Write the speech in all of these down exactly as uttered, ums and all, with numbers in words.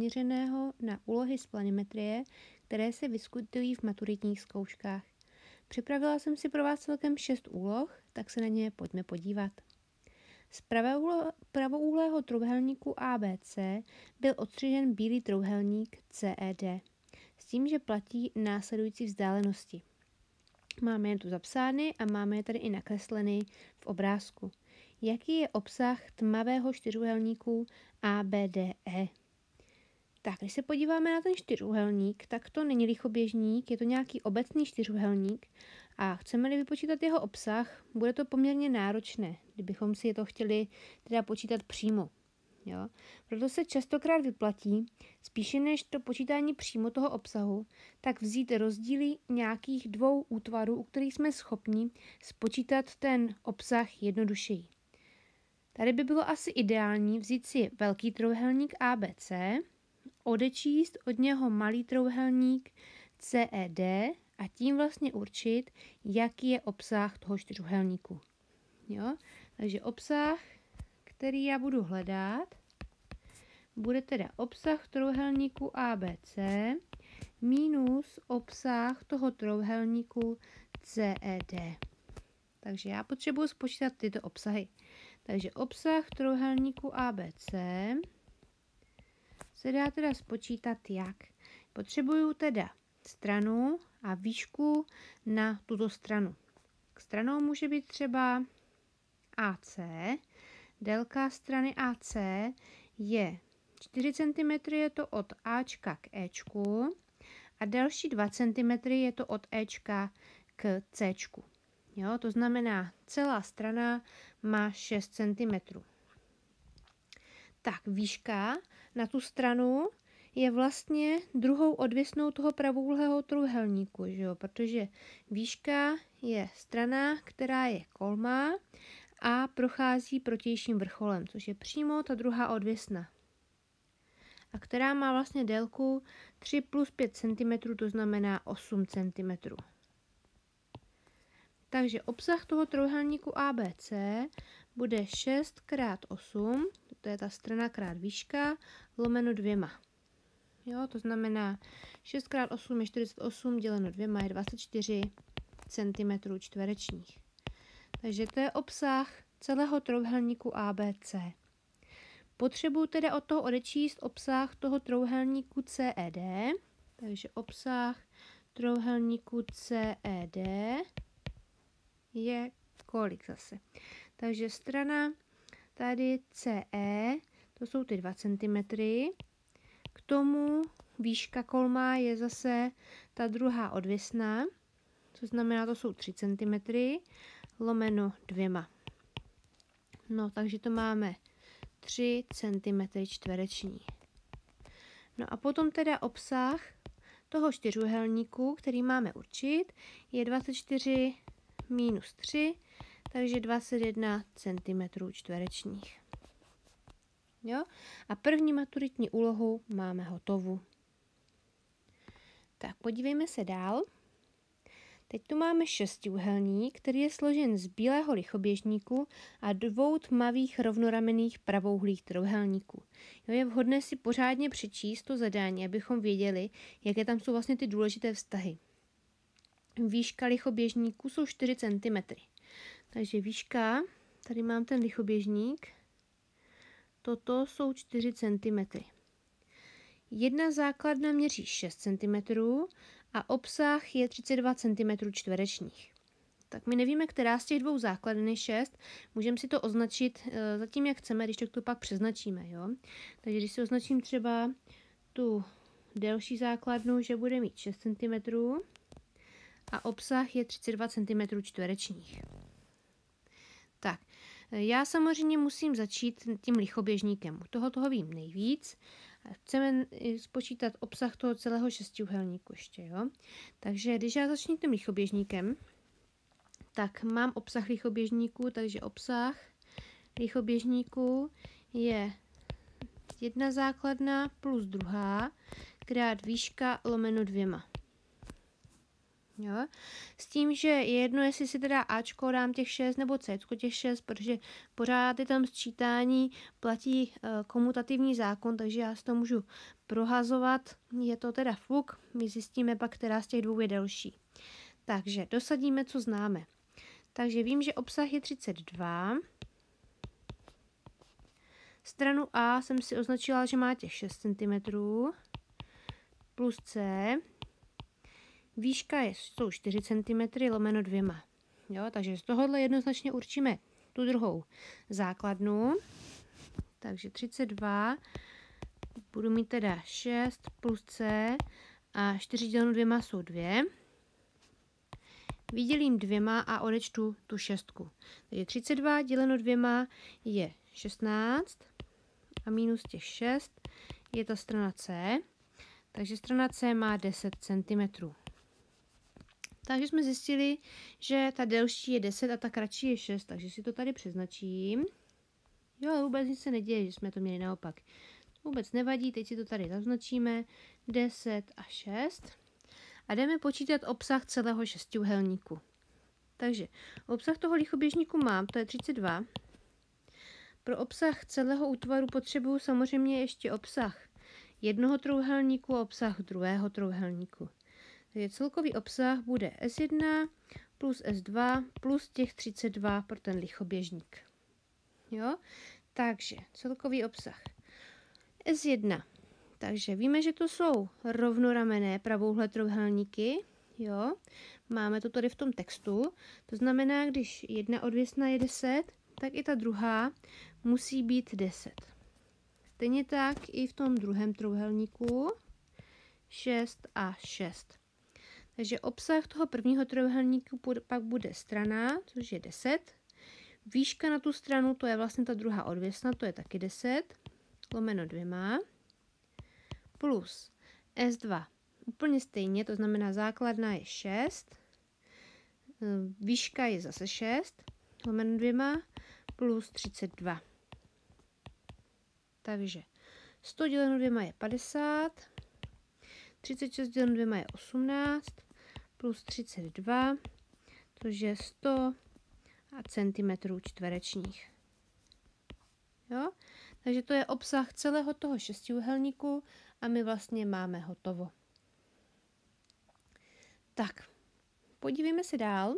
zaměřeného na úlohy z planimetrie, které se vyskytují v maturitních zkouškách. Připravila jsem si pro vás celkem šest úloh, tak se na ně pojďme podívat. Z pravoúhlého trojúhelníku A B C byl odstřižen bílý trojúhelník C E D, s tím, že platí následující vzdálenosti. Máme je tu zapsány a máme je tady i nakresleny v obrázku. Jaký je obsah tmavého čtyřúhelníku A B D E? Tak, když se podíváme na ten čtyřúhelník, tak to není lichoběžník, je to nějaký obecný čtyřúhelník a chceme-li vypočítat jeho obsah, bude to poměrně náročné, kdybychom si to chtěli teda počítat přímo. Jo? Proto se častokrát vyplatí, spíše než to počítání přímo toho obsahu, tak vzít rozdíly nějakých dvou útvarů, u kterých jsme schopni spočítat ten obsah jednodušeji. Tady by bylo asi ideální vzít si velký trojúhelník A B C, odečíst od něho malý trojúhelník C E D a tím vlastně určit, jaký je obsah toho čtyřúhelníku. Jo? Takže obsah, který já budu hledat, bude teda obsah trojúhelníku A B C minus obsah toho trojúhelníku C E D. Takže já potřebuji spočítat tyto obsahy. Takže obsah trojúhelníku A B C se dá teda spočítat jak? Potřebuju teda stranu a výšku na tuto stranu. Stranou může být třeba A C. Délka strany A C je čtyři centimetry, je to od Ačka k Ečku a další dva centimetry je to od Ečka k Cčku. Jo, to znamená, celá strana má šest centimetrů. Tak výška na tu stranu je vlastně druhou odvěsnou toho pravoúhlého trojúhelníku, že jo? Protože výška je strana, která je kolmá a prochází protějším vrcholem, což je přímo ta druhá odvěsna. A která má vlastně délku tři plus pět centimetrů, to znamená osm centimetrů. Takže obsah toho trojúhelníku A B C bude šest krát osm, to je ta strana krát výška, lomeno dvěma. Jo, to znamená šest krát osm je čtyřicet osm, děleno dvěma je dvacet čtyři centimetrů čtverečních. Takže to je obsah celého trojúhelníku A B C. Potřebuji teda od toho odečíst obsah toho trojúhelníku C E D, takže obsah trojúhelníku C E D je kolik zase? Takže strana tady C E, to jsou ty dva centimetry. K tomu výška kolma je zase ta druhá odvěsná, to znamená, to jsou tři centimetry, lomeno dvěma. No, takže to máme tři centimetry čtvereční. No a potom teda obsah toho čtyřúhelníku, který máme určit, je dvacet čtyři minus tři, takže dvacet jedna centimetrů čtverečních. Jo? A první maturitní úlohu máme hotovu. Tak podívejme se dál. Teď tu máme šestiúhelník, který je složen z bílého lichoběžníku a dvou tmavých rovnoramenných pravouhlých trojúhelníků. Jo, je vhodné si pořádně přečíst to zadání, abychom věděli, jaké tam jsou vlastně ty důležité vztahy. Výška lichoběžníku jsou čtyři centimetry. Takže výška, tady mám ten lichoběžník, toto jsou čtyři centimetry. Jedna základna měří šest centimetrů a obsah je třicet dva centimetrů čtverečních. Tak my nevíme, která z těch dvou základen je šest, můžeme si to označit e, zatím, jak chceme, když tak to pak přeznačíme. Jo? Takže když si označím třeba tu delší základnu, že bude mít šest centimetrů a obsah je třicet dva centimetrů čtverečních. Tak, já samozřejmě musím začít tím lichoběžníkem. U toho toho vím nejvíc. Chceme spočítat obsah toho celého šestiúhelníku ještě, jo. Takže když já začnu tím lichoběžníkem, tak mám obsah lichoběžníku, takže obsah lichoběžníku je jedna základna plus druhá krát výška lomeno dvěma. Jo? S tím, že je jedno, jestli si teda Ačko dám těch šest nebo Cčko těch šest, protože pořád je tam sčítání, platí uh, komutativní zákon, takže já si to můžu prohazovat. Je to teda fuk, my zjistíme pak, která z těch dvou je delší. Takže dosadíme, co známe. Takže vím, že obsah je třicet dva. Stranu A jsem si označila, že má těch šest centimetrů plus C. Výška je, jsou čtyři centimetry lomeno dvěma. Jo, takže z tohohle jednoznačně určíme tu druhou základnu. Takže třicet dva budu mít teda šest plus C a čtyři děleno dvěma jsou dvě. Vydělím dvěma a odečtu tu šestku. Takže třicet dva děleno dvěma je šestnáct a minus těch šest je ta strana C. Takže strana C má deset centimetrů. Takže jsme zjistili, že ta delší je deset a ta kratší je šest, takže si to tady přeznačím. Jo, ale vůbec nic se neděje, že jsme to měli naopak. Vůbec nevadí, teď si to tady zaznačíme, deset a šest. A jdeme počítat obsah celého šestiúhelníku. Takže obsah toho lichoběžníku mám, to je třicet dva. Pro obsah celého útvaru potřebuju samozřejmě ještě obsah jednoho trojúhelníku a obsah druhého trojúhelníku. Takže celkový obsah bude S jedna plus S dva plus těch třicet dva pro ten lichoběžník. Jo? Takže celkový obsah S jedna. Takže víme, že to jsou rovnoramenné pravouhlé trojúhelníky. Jo? Máme to tady v tom textu. To znamená, když jedna odvěsna je deset, tak i ta druhá musí být deset. Stejně tak i v tom druhém trojúhelníku šest a šest. Takže obsah toho prvního trojúhelníku pak bude strana, což je deset. Výška na tu stranu, to je vlastně ta druhá odvěsna, to je taky deset, lomeno dvěma, plus S dva. Úplně stejně, to znamená základna je šest, výška je zase šest, lomeno dvěma, plus třicet dva. Takže sto děleno dvěma je padesát, třicet šest děleno dvěma je osmnáct, plus třicet dva, což je sto centimetrů čtverečních. Jo? Takže to je obsah celého toho šestiúhelníku a my vlastně máme hotovo. Tak, podívejme se dál.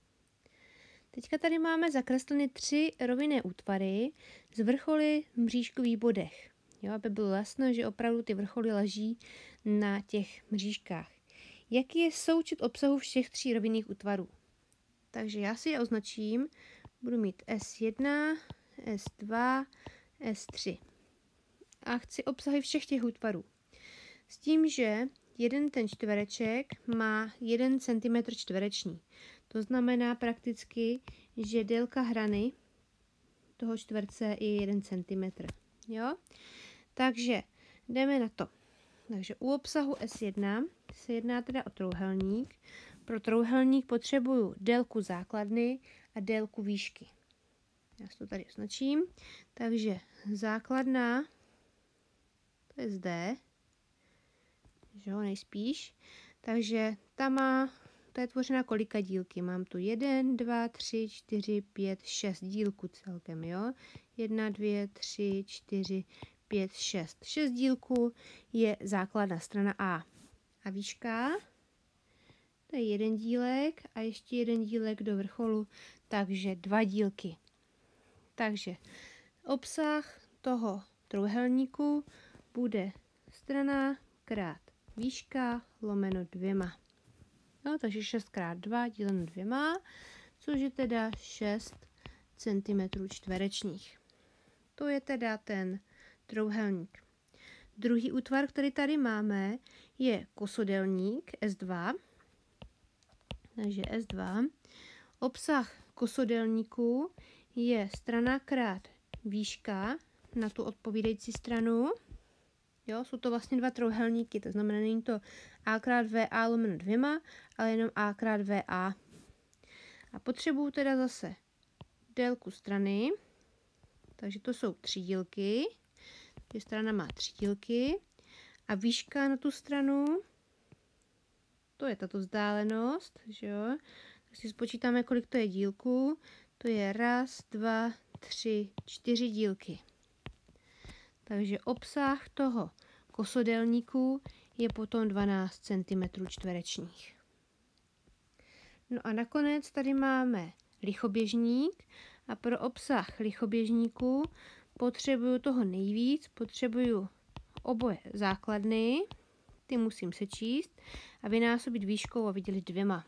Teďka tady máme zakresleny tři rovinné útvary s vrcholy v mřížkových bodech. Jo, aby bylo jasno, že opravdu ty vrcholy leží na těch mřížkách. Jaký je součet obsahu všech tří rovinných útvarů? Takže já si je označím. Budu mít S jedna, S dva, S tři. A chci obsahy všech těch útvarů. S tím, že jeden ten čtvereček má jeden centimetr čtvereční. To znamená prakticky, že délka hrany toho čtverce je jeden centimetr. Jo? Takže jdeme na to. Takže u obsahu S jedna se jedná teda o trojúhelník. Pro trojúhelník potřebuju délku základny a délku výšky. Já si to tady označím. Takže základna, to je zde, že jo, nejspíš. Takže ta má, to je tvořena kolika dílky? Mám tu jeden, dva, tři, čtyři, pět, šest dílků celkem, jo. Jedna, dvě, tři, čtyři, pět, šest. Šest dílků je základna strana A. A výška, to je jeden dílek a ještě jeden dílek do vrcholu, takže dva dílky. Takže obsah toho trojúhelníku bude strana krát výška lomeno dvěma. No, takže šest krát dva děleno dvěma, což je teda šest centimetrů čtverečních. To je teda ten trojúhelník. Druhý útvar, který tady máme, je kosodelník S dva. Takže S dva. Obsah kosodelníku je strana krát výška na tu odpovídající stranu. Jo, jsou to vlastně dva trojúhelníky, to znamená, není to A krát V A lomeno dvěma, ale jenom A krát V A. A potřebuju teda zase délku strany, takže to jsou tři dílky, takže strana má tři dílky a výška na tu stranu, to je tato vzdálenost, že jo. Tak si spočítáme, kolik to je dílků. To je raz, dva, tři, čtyři dílky. Takže obsah toho kosodelníku je potom dvanáct centimetrů čtverečních. No a nakonec tady máme lichoběžník a pro obsah lichoběžníku potřebuju toho nejvíc, potřebuju oboje základny, ty musím sečíst a vynásobit výškou a vydělit dvěma.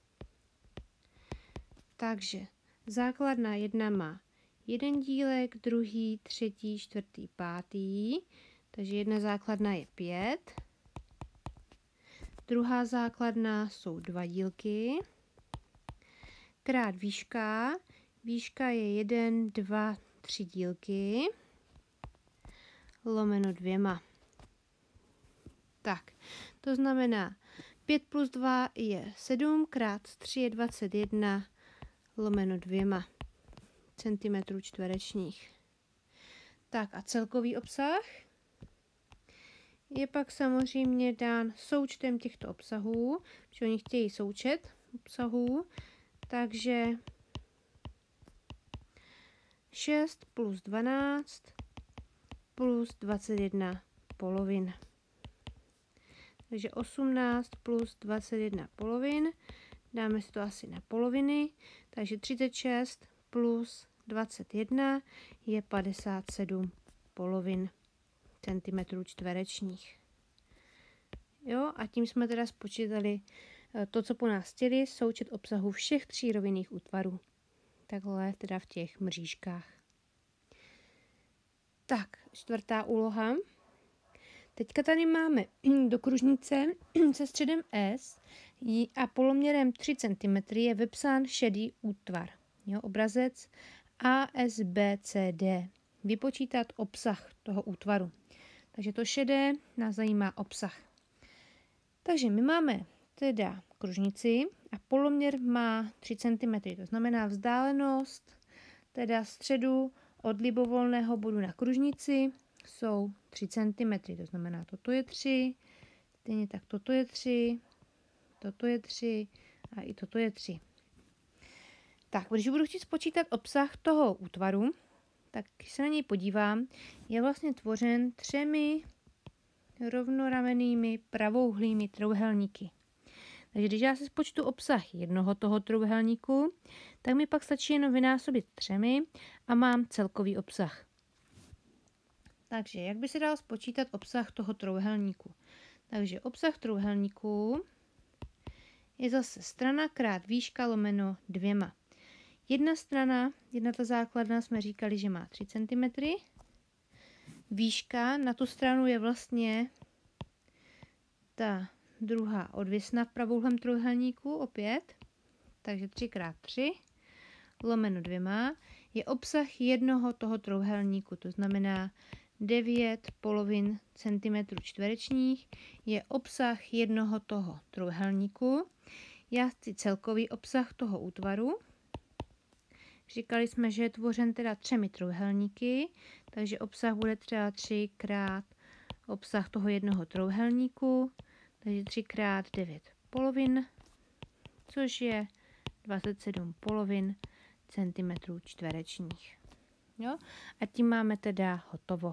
Takže základna jedna má jeden dílek, druhý, třetí, čtvrtý, pátý, takže jedna základna je pět. Druhá základna jsou dva dílky, krát výška, výška je jeden, dva, tři dílky, lomeno dvěma. Tak, to znamená pět plus dva je sedm, krát tři je dvacet jedna, lomeno dvěma centimetrů čtverečních. Tak a celkový obsah je pak samozřejmě dán součtem těchto obsahů, protože oni chtějí součet obsahů, takže šest plus dvanáct plus dvacet jedna polovin. Takže osmnáct plus dvacet jedna polovin, dáme si to asi na poloviny, takže třicet šest plus dvacet jedna je padesát sedm polovin centimetrů čtverečních. Jo, a tím jsme teda spočítali to, co po nás chtěli, součet obsahu všech tří rovinných útvarů. Takhle teda v těch mřížkách. Tak, čtvrtá úloha. Teďka tady máme do kružnice se středem S a poloměrem tři centimetry je vepsán šedý útvar. Jo, obrazec A S B C D. Vypočítat obsah toho útvaru. Takže to šedé nás zajímá obsah. Takže my máme teda kružnici a poloměr má tři centimetry. To znamená vzdálenost teda středu od libovolného bodu na kružnici jsou tři centimetry. To znamená, toto je tři, stejně tak toto je tři, toto je tři a i toto je tři. Tak, když budu chtít spočítat obsah toho útvaru, tak když se na něj podívám, je vlastně tvořen třemi rovnoramennými pravouhlými trojúhelníky. Takže když já si spočtu obsah jednoho toho trojúhelníku, tak mi pak stačí jenom vynásobit třemi a mám celkový obsah. Takže jak by se dal spočítat obsah toho trojúhelníku? Takže obsah trojúhelníku je zase strana krát výška lomeno dvěma. Jedna strana, jedna ta základna jsme říkali, že má tři centimetry. Výška na tu stranu je vlastně ta druhá odvěsna v pravouhlém trojúhelníku opět. Takže tři krát tři lomeno dvěma je obsah jednoho toho trojúhelníku. To znamená devět polovin centimetrů čtverečních je obsah jednoho toho trojúhelníku. Já chci celkový obsah toho útvaru. Říkali jsme, že je tvořen teda třemi trojúhelníky, takže obsah bude třeba tři krát obsah toho jednoho trojúhelníku, takže tři krát devět polovin, což je dvacet sedm polovin centimetrů čtverečních. Jo? A tím máme teda hotovo.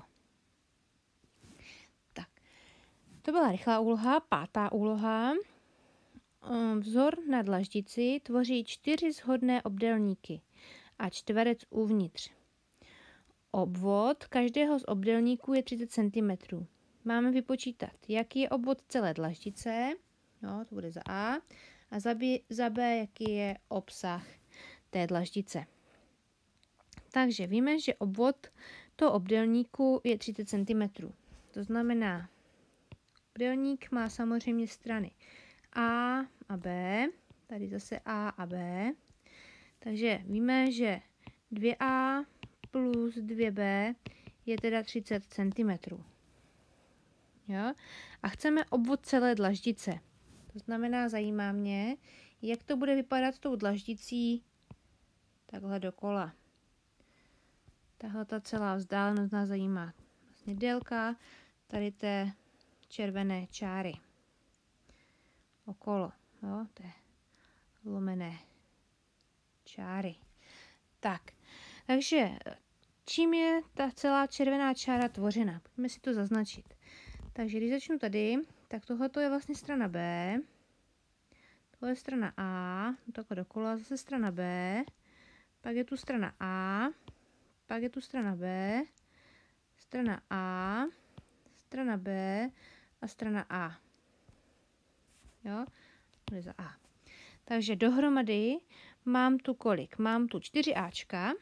Tak, to byla rychlá úloha, pátá úloha. Vzor na dlaždici tvoří čtyři shodné obdélníky a čtverec uvnitř. Obvod každého z obdélníků je třicet centimetrů. Máme vypočítat, jaký je obvod celé dlaždice, no, to bude za A, a za B, za B, jaký je obsah té dlaždice. Takže víme, že obvod toho obdélníku je třicet centimetrů. To znamená, obdélník má samozřejmě strany A a B, tady zase A a B. Takže víme, že dvě A plus dvě B je teda třicet centimetrů. Jo? A chceme obvod celé dlaždice. To znamená, zajímá mě, jak to bude vypadat s tou dlaždicí takhle dokola. Tahle ta celá vzdálenost nás zajímá. Vlastně délka tady té červené čáry. okolo. Jo, to je lomené čáry. Tak, takže čím je ta celá červená čára tvořena? Pojďme si to zaznačit. Takže když začnu tady, tak tohle je vlastně strana B, tohle je strana A, takhle dokola, zase strana B, pak je tu strana A, pak je tu strana B, strana A, strana B a strana A. Jo, to je za A. Takže dohromady mám tu kolik? Mám tu čtyři Ačka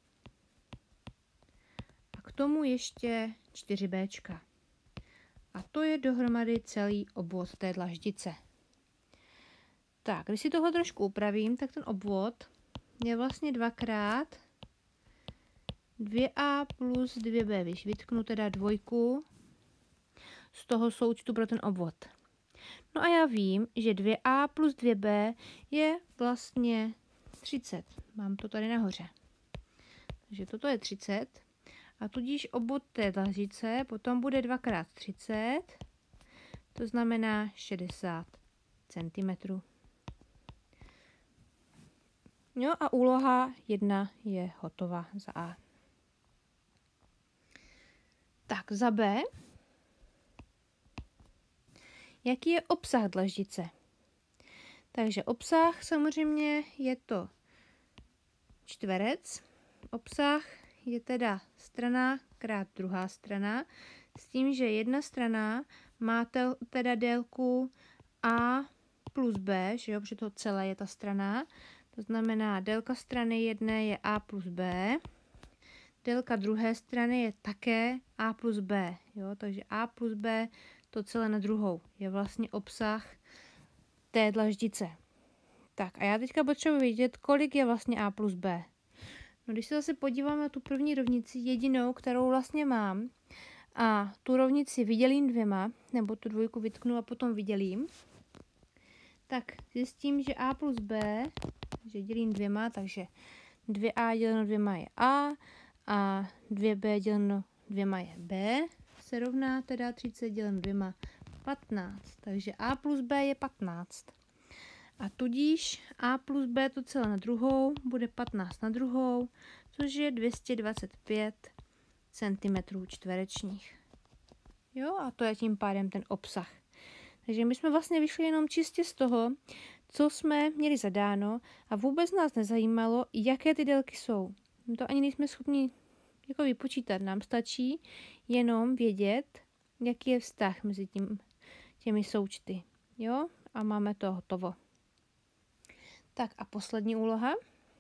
a k tomu ještě čtyři Bčka. A to je dohromady celý obvod té dlaždice. Tak, když si toho trošku upravím, tak ten obvod je vlastně dvakrát dvě A plus dvě B. Když vytknu teda dvojku z toho součtu pro ten obvod. No a já vím, že dvě A plus dvě B je vlastně třicet. Mám to tady nahoře. Takže toto je třicet. A tudíž obvod té dlaždice potom bude dvakrát třicet. To znamená šedesát centimetrů. Jo, a úloha jedna je hotová za A. Tak za B. Jaký je obsah dlaždice? Takže obsah samozřejmě je to čtverec. Obsah je teda strana krát druhá strana, s tím, že jedna strana má tel, teda délku A plus B, že jo, protože to celé je ta strana. To znamená, délka strany jedné je A plus B, délka druhé strany je také A plus B, jo, takže A plus B, to celé na druhou, je vlastně obsah té dlaždice. Tak a já teďka potřebuji vědět, kolik je vlastně A plus B. No, když se zase podívám na tu první rovnici, jedinou, kterou vlastně mám, a tu rovnici vydělím dvěma, nebo tu dvojku vytknu a potom vydělím, tak zjistím, že A plus B, že dělím dvěma, takže dvě A děleno dvěma je A a dvě B děleno dvěma je B, se rovná teda třicet děleno dvěma patnáct, takže A plus B je patnáct. A tudíž A plus B to celé na druhou bude patnáct na druhou, což je dvě stě dvacet pět centimetrů čtverečních. Jo, a to je tím pádem ten obsah. Takže my jsme vlastně vyšli jenom čistě z toho, co jsme měli zadáno a vůbec nás nezajímalo, jaké ty délky jsou. My to ani nejsme schopni jako vypočítat. Nám stačí jenom vědět, jaký je vztah mezi tím, těmi součty. Jo, a máme to hotovo. Tak a poslední úloha.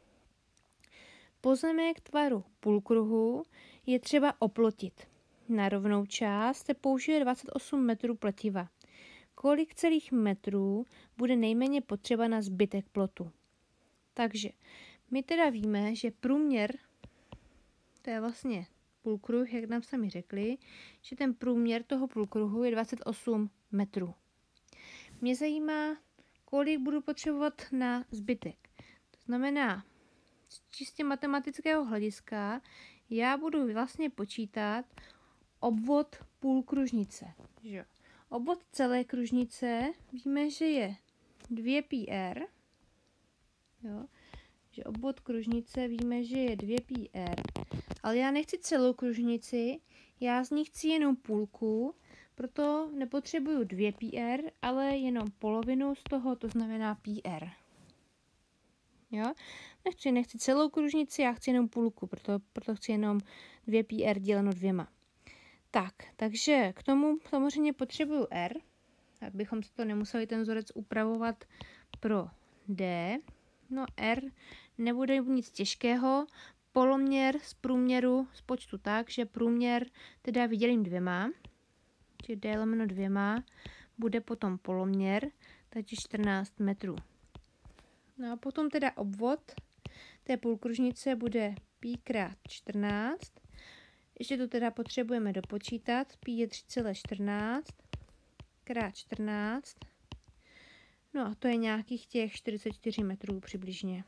Pozemek tvaru půlkruhu je třeba oplotit. Na rovnou část se použije dvacet osm metrů pletiva. Kolik celých metrů bude nejméně potřeba na zbytek plotu? Takže my teda víme, že průměr, to je vlastně půlkruh, jak nám sami řekli, že ten průměr toho půlkruhu je dvacet osm metrů. Mě zajímá, kolik budu potřebovat na zbytek. To znamená, z čistě matematického hlediska já budu vlastně počítat obvod půlkružnice. Že? Obvod celé kružnice víme, že je dvě pi er. Jo? Že obvod kružnice víme, že je dvě pi er. Ale já nechci celou kružnici, já z ní chci jenom půlku, proto nepotřebuju dvě pi er, ale jenom polovinu z toho, to znamená pi er. Jo? Nechci, nechci celou kružnici, já chci jenom půlku, proto, proto chci jenom dvě pi er děleno dvěma. Tak, takže k tomu samozřejmě potřebuju R, abychom si to nemuseli ten vzorec upravovat pro D. No R nebude nic těžkého, poloměr z průměru spočtu tak, že průměr teda vydělím dvěma, či D lomeno dvěma, bude potom poloměr, takže čtrnáct metrů. No a potom teda obvod té půlkružnice bude pi krát čtrnáct. Ještě to teda potřebujeme dopočítat. Pi je tři celá čtrnáct krát čtrnáct. No a to je nějakých těch čtyřicet čtyři metrů přibližně.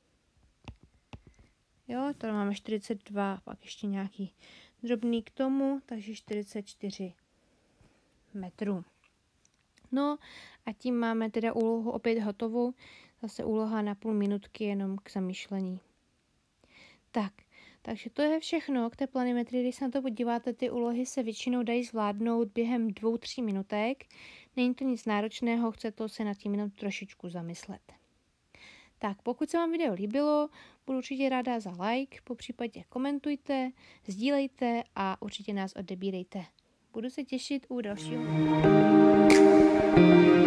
Jo, tady máme čtyřicet dva, pak ještě nějaký drobný k tomu, takže čtyřicet čtyři metrů. No a tím máme teda úlohu opět hotovou. Zase úloha na půl minutky jenom k zamyšlení. Tak, takže to je všechno k té planimetrii. Když se na to podíváte, ty úlohy se většinou dají zvládnout během dvou, tří minutek. Není to nic náročného, chce to se nad tím jenom trošičku zamyslet. Tak, pokud se vám video líbilo, budu určitě ráda za like, popřípadě komentujte, sdílejte a určitě nás odebírejte. Budu se těšit u dalšího.